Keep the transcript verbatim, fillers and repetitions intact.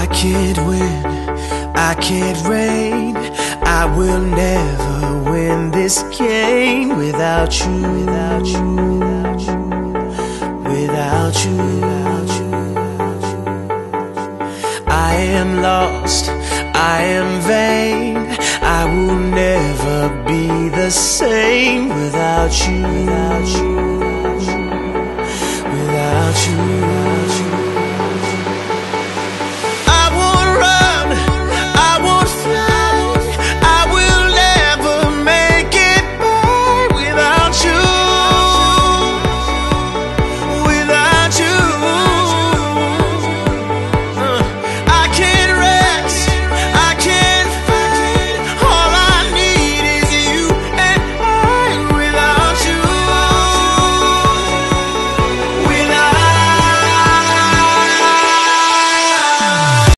can't win, I can't reign, I will never win this game without you, without you, without you, without you, without you. I am lost, I am vain, I will never be the same without you, without you, without you.